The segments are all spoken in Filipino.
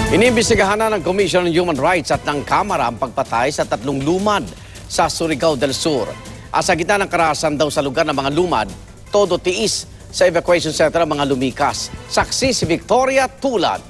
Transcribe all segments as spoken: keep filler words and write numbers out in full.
Iniimbestigahan na ng Commission on Human Rights at ng Kamara ang pagpatay sa tatlong lumad sa Surigao del Sur. At sa gitna ng karahasan daw sa lugar ng mga lumad, todo tiis sa evacuation center ang mga lumikas. Saksi si Victoria Tulad.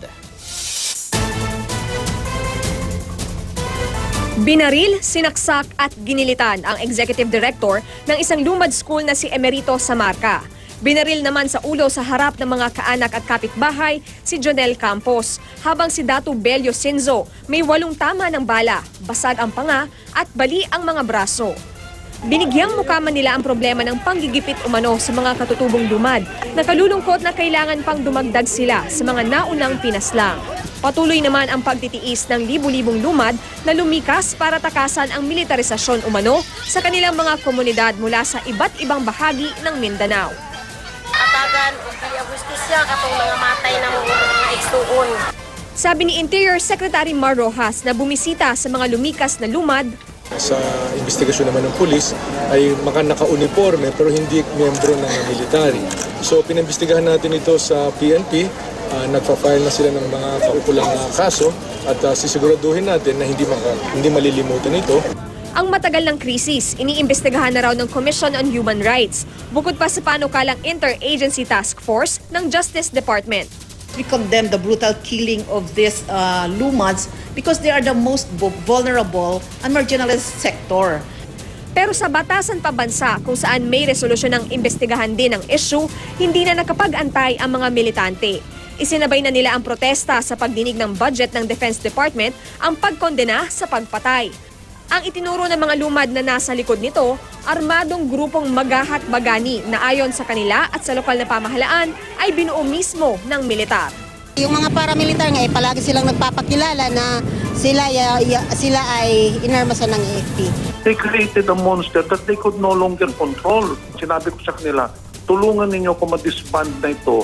Binaril, sinaksak at ginilitan ang executive director ng isang lumad school na si Emerito Samarca. Binaril naman sa ulo sa harap ng mga kaanak at kapitbahay si Jonel Campos, habang si Datu Belio Sinzo may walong tama ng bala, basag ang panga at bali ang mga braso. Binigyang mukha man nila ang problema ng panggigipit umano sa mga katutubong lumad. Nakalulungkot na kailangan pang dumagdag sila sa mga naunang pinaslang. Patuloy naman ang pagtitiis ng libu-libong lumad na lumikas para takasan ang militarisasyon umano sa kanilang mga komunidad mula sa iba't ibang bahagi ng Mindanao. Atagan o kaya justisya katong mga matay ng mga ekstuon. Sabi ni Interior Secretary Mar Rojas na bumisita sa mga lumikas na lumad. Sa investigasyon naman ng pulis ay mga naka-uniforme pero hindi miyembro ng military. So pinimbestigahan natin ito sa P N P, uh, nagpa-file na sila ng mga kaukulang uh, kaso at uh, sisiguraduhin natin na hindi, maka, hindi malilimutan ito. Ang matagal ng krisis, iniimbestigahan na raw ng Commission on Human Rights, bukod pa sa panukalang Interagency Task Force ng Justice Department. We condemn the brutal killing of these uh, lumads because they are the most vulnerable and marginalized sector. Pero sa batasan pabansa kung saan may resolusyon ng imbestigahan din ang issue, hindi na nakapag-antay ang mga militante. Isinabay na nila ang protesta sa pagdinig ng budget ng Defense Department ang pagkondena sa pagpatay. Ang itinuro ng mga lumad na nasa likod nito, armadong grupong Magahat-Bagani na ayon sa kanila at sa lokal na pamahalaan ay binuo mismo ng militar. Yung mga paramilitar nga, eh, palagi silang nagpapakilala na sila, uh, sila ay inarmasan ng A F P. They created a monster that they could no longer control. Sinabi ko sa kanila, tulungan ninyo kung ma-disband na ito.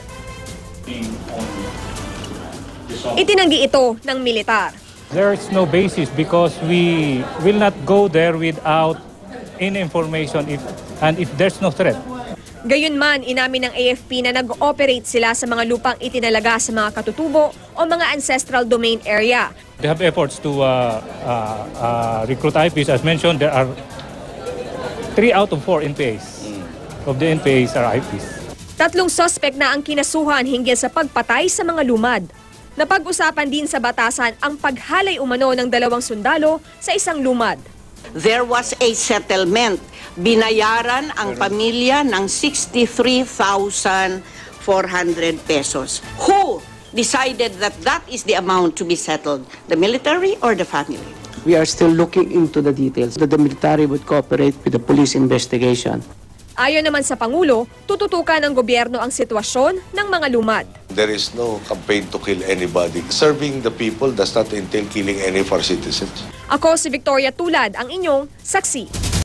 Itinanggi ito ng militar. There is no basis because we will not go there without any information if, and if there's no threat. Gayunman, inamin ng A F P na nag-ooperate sila sa mga lupang itinalaga sa mga katutubo o mga ancestral domain area. They have efforts to uh, uh, uh, recruit I Ps. As mentioned, there are three out of four N P As. Of the N P As are I Ps. Tatlong suspect na ang kinasuhan hinggil sa pagpatay sa mga lumad. Napag-usapan din sa batasan ang paghalay umano ng dalawang sundalo sa isang lumad. There was a settlement. Binayaran ang pamilya ng sixty-three thousand four hundred pesos. Who decided that that is the amount to be settled? The military or the family? We are still looking into the details. That the military would cooperate with the police investigation. Ayon naman sa Pangulo, tututukan ng gobyerno ang sitwasyon ng mga lumad. There is no campaign to kill anybody. Serving the people does not entail killing any of our citizens. Ako si Victoria Tulad, ang inyong saksi.